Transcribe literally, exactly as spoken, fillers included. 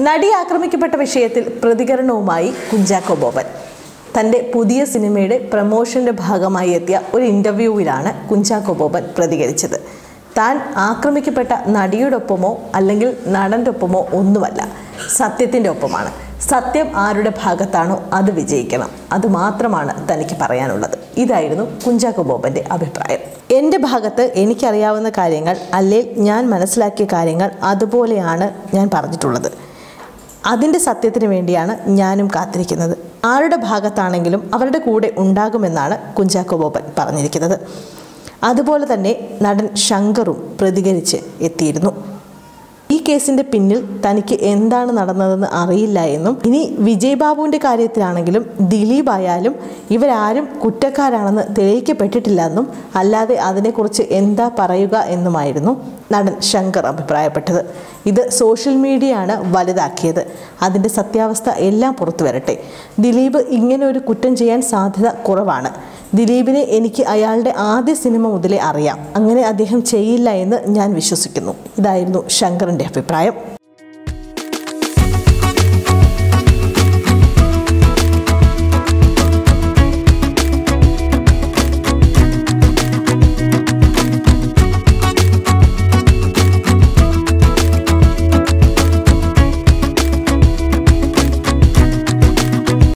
നടി ആക്രമിക്കപ്പെട്ട വിഷയത്തിൽ പ്രതികരണവുമായി കുഞ്ചാക്കോ ബോബൻ. തൻ്റെ പുതിയ സിനിമയുടെ പ്രമോഷൻ്റെ ഭാഗമായി എത്തിയ ഒരു ഇൻ്റർവ്യൂവിലാണ് കുഞ്ചാക്കോ ബോബൻ പ്രതികരിച്ചത്. താൻ ആക്രമിക്കപ്പെട്ട നടിയോടൊപ്പമോ അല്ലെങ്കിൽ നടൻ്റെ ഒപ്പമോ ഒന്നുമല്ല, സത്യത്തിൻ്റെ ഒപ്പമാണ്. സത്യം ആരുടെ ഭാഗത്താണോ അത് വിജയിക്കണം, അതുമാത്രമാണ് തനിക്ക് പറയാനുള്ളത്. ഇതായിരുന്നു കുഞ്ചാക്കോ ബോബൻ്റെ അഭിപ്രായം. എൻ്റെ ഭാഗത്ത് എനിക്കറിയാവുന്ന കാര്യങ്ങൾ അല്ലെങ്കിൽ ഞാൻ മനസ്സിലാക്കിയ കാര്യങ്ങൾ അതുപോലെയാണ് ഞാൻ പറഞ്ഞിട്ടുള്ളത്. അതിൻ്റെ സത്യത്തിന് വേണ്ടിയാണ് ഞാനും കാത്തിരിക്കുന്നത്. ആരുടെ ഭാഗത്താണെങ്കിലും അവരുടെ കൂടെ ഉണ്ടാകുമെന്നാണ് കുഞ്ചാക്കോ ബോബൻ പറഞ്ഞിരിക്കുന്നത്. അതുപോലെ തന്നെ നടൻ ശങ്കറും പ്രതികരിച്ച് എത്തിയിരുന്നു. ഈ കേസിൻ്റെ പിന്നിൽ തനിക്ക് എന്താണ് നടന്നതെന്ന് അറിയില്ല എന്നും ഇനി വിജയ് ബാബുവിൻ്റെ കാര്യത്തിലാണെങ്കിലും ദിലീപ് ആയാലും ഇവരാരും കുറ്റക്കാരാണെന്ന് തെളിയിക്കപ്പെട്ടിട്ടില്ല എന്നും അല്ലാതെ അതിനെക്കുറിച്ച് എന്താ പറയുക എന്നുമായിരുന്നു നടൻ ശങ്കർ അഭിപ്രായപ്പെട്ടത്. ഇത് സോഷ്യൽ മീഡിയയാണ് വലുതാക്കിയത്. അതിൻ്റെ സത്യാവസ്ഥ എല്ലാം പുറത്തു വരട്ടെ. ദിലീപ് ഇങ്ങനെ ഒരു കുറ്റം ചെയ്യാൻ സാധ്യത കുറവാണ്. ദിലീപിനെ എനിക്ക് അയാളുടെ ആദ്യ സിനിമ മുതലേ അറിയാം. അങ്ങനെ അദ്ദേഹം ചെയ്യില്ല എന്ന് ഞാൻ വിശ്വസിക്കുന്നു. ഇതായിരുന്നു ശങ്കറിൻ്റെ അഭിപ്രായം.